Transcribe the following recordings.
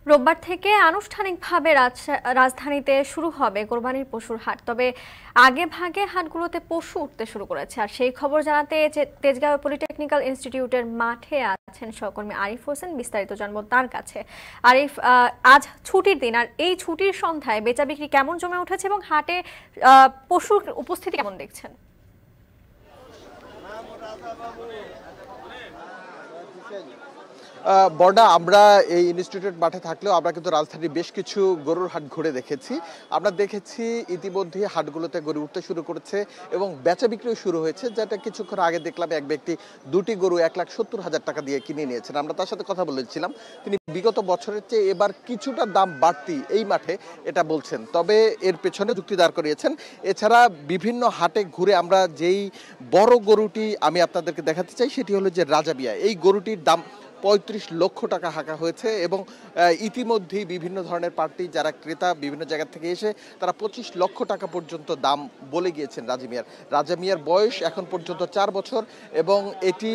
রোববার থেকে আনুষ্ঠানিকভাবে রাজধানীতে শুরু হবে কোরবানির পশুর হাট। তবে আগে ভাগে হাটগুলোতে পশু উঠতে শুরু করেছে। আর সেই খবর জানাতে তেজগাঁও পলিটেকনিক্যাল ইনস্টিটিউটের মাঠে আছেন সহকর্মী আরিফ হোসেন। বিস্তারিত জানবো তার কাছে। আরিফ, আজ ছুটির দিন, আর এই ছুটির সন্ধ্যায় বেচা বিক্রি কেমন জমে উঠেছে এবং হাটে পশুর উপস্থিতি কেমন দেখছেন? বর্ণা, আমরা এই ইনস্টিটিউট মাঠে থাকলেও আমরা কিন্তু রাজধানীর বেশ কিছু গরুর হাট ঘুরে দেখেছি। আমরা দেখেছি ইতিমধ্যে হাটগুলোতে গরু উঠতে শুরু করেছে এবং বেচা বিক্রিও শুরু হয়েছে, যেটা কিছুক্ষণ আগে দেখলাম এক ব্যক্তি দুটি গরু 1,70,000 টাকা দিয়ে কিনে নিয়েছেন। আমরা তার সাথে কথা বলেছিলাম, তিনি বিগত বছরের চেয়ে এবার কিছুটা দাম বাড়তি এই মাঠে এটা বলছেন, তবে এর পেছনে যুক্তি দাঁড় করিয়েছেন। এছাড়া বিভিন্ন হাটে ঘুরে আমরা যেই বড় গরুটি আমি আপনাদেরকে দেখাতে চাই সেটি হলো যে রাজাবিয়া। এই গরুটির দাম 35 লক্ষ টাকা হাঁকা হয়েছে এবং ইতিমধ্যেই বিভিন্ন ধরনের পার্টি যারা ক্রেতা বিভিন্ন জায়গা থেকে এসে তারা 25 লক্ষ টাকা পর্যন্ত দাম বলে গিয়েছেন রাজামিয়ার বয়স এখন পর্যন্ত 4 বছর এবং এটি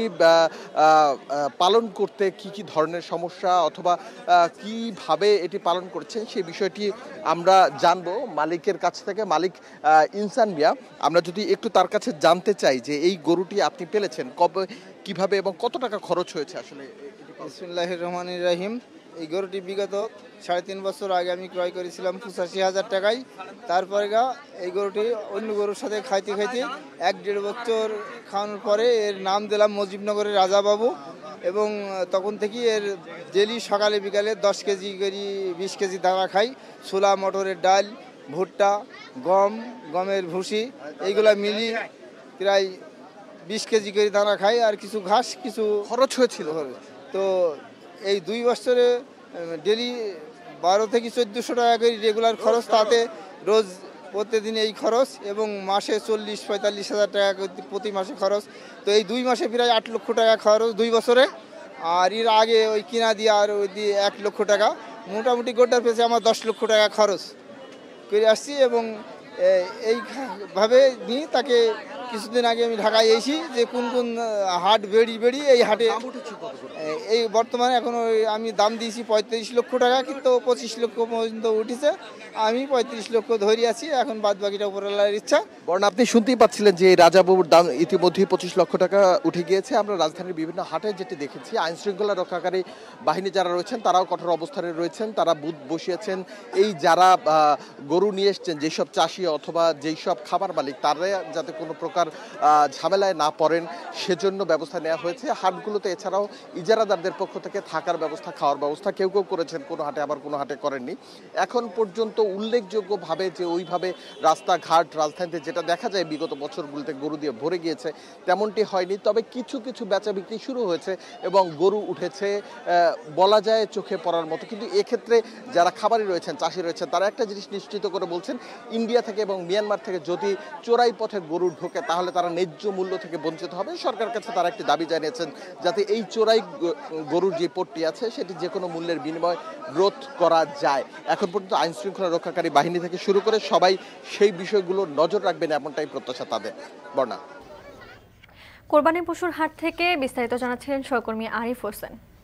পালন করতে কি ধরনের সমস্যা অথবা কিভাবে এটি পালন করছেন সেই বিষয়টি আমরা জানবো মালিকের কাছ থেকে। মালিক ইনসান মিয়া, আমরা যদি একটু তার কাছে জানতে চাই যে এই গরুটি আপনি পেলেছেন কবে, কিভাবে এবং কত টাকা খরচ হয়েছে আসলে। বিসমিল্লাহির রহমানির রহিম। এই গরুটি বিগত 3.5 বছর আগে আমি ক্রয় করেছিলাম 85,000 টাকায়। তারপরে এই গরুটি অন্য গরুর সাথে খাইতে 1.5 বছর খাওয়ানোর পরে এর নাম দিলাম মুজিবনগরের রাজাবাবু এবং তখন থেকে এর ডেলি সকালে বিকালে 10 কেজি করে 20 কেজি দানা খাই। ছোলা, মটরের ডাল, ভুট্টা, গমের ভুসি এইগুলা মিলিয়ে প্রায় 20 কেজি করে দানা খাই আর কিছু ঘাস কিছু খরচ হয়েছিল। তো এই 2 বছরে ডেলি 12 থেকে 1400 টাকা করে রেগুলার খরচ, তাতে রোজ প্রতিদিন এই খরচ এবং মাসে 40-45 হাজার টাকা প্রতি মাসে খরচ। তো এই 2 মাসে প্রায় 8 লক্ষ টাকা খরচ 2 বছরে। আর এর আগে ওই কিনা দিয়ে আর ওই দিয়ে 1 লক্ষ টাকা, মোটামুটি গোটার পেছে আমার 10 লক্ষ টাকা খরচ করে আসছি এবং এইভাবে নিয়ে তাকে কিছুদিন আগে আমি ঢাকায় এসেছি যে কোন হাট বেড়ি এই হাটে এই বর্তমানে এখন আমি দাম দিয়েছি 35 লক্ষ টাকা, কিন্তু 25 লক্ষ পর্যন্ত উঠেছে। আমি 35 লক্ষ ধরে আছি, এখন বাদ বাকিটা উপরওয়ালার ইচ্ছা। বরং আপনি শুনতেই পাচ্ছিলেন যে রাজাবাবুর দাম ইতিমধ্যেই 25 লক্ষ টাকা উঠে গিয়েছে। আমরা রাজধানীর বিভিন্ন হাটে যেটি দেখেছি, আইন শৃঙ্খলা রক্ষাকারী বাহিনী যারা রয়েছেন তারাও কঠোর অবস্থানে রয়েছেন, তারা বুথ বসিয়েছেন। এই যারা গরু নিয়ে এসছেন, যেসব চাষি অথবা যেই সব খাবার মালিক, তারা যাতে কোনো প্রকার ঝামেলায় না পড়েন সেজন্য ব্যবস্থা নেওয়া হয়েছে হাটগুলোতে। এছাড়াও ইজারাদারদের পক্ষ থেকে থাকার ব্যবস্থা, খাওয়ার ব্যবস্থা কেউ করেছেন, কোনো হাটে আবার কোনো হাটে করেননি। এখন পর্যন্ত উল্লেখযোগ্যভাবে যে ওইভাবে রাস্তাঘাট রাজধানীতে যেটা দেখা যায় বিগত বছরগুলোতে গরু দিয়ে ভরে গিয়েছে তেমনটি হয়নি। তবে কিছু কিছু বেচা বিক্রি শুরু হয়েছে এবং গরু উঠেছে বলা যায় চোখে পড়ার মতো। কিন্তু এক্ষেত্রে যারা খামারি রয়েছেন, চাষি রয়েছেন, তারা একটা জিনিস নিশ্চিত করে বলছেন, ইন্ডিয়া থেকে এবং মিয়ানমার থেকে যদি চোরাই পথে গরু ঢোকে তাহলে তারা ন্যায্য মূল্য থেকে বঞ্চিত হবে। সরকারের কাছে তারা একটি দাবি জানিয়েছেন যাতে এই চোরাই গরুর যে পট্টি আছে সেটি যে কোনো মূল্যের বিনিময় রোধ করা যায়। এখন পর্যন্ত আইন শৃঙ্খলা রক্ষাকারী বাহিনী থেকে শুরু করে সবাই সেই বিষয়গুলো নজর রাখবেন এমনটাই প্রত্যাশা তাদের। বর্ণা, কোরবানি পশুর হাট থেকে বিস্তারিত জানাচ্ছিলেন সহকর্মী আরিফ হোসেন।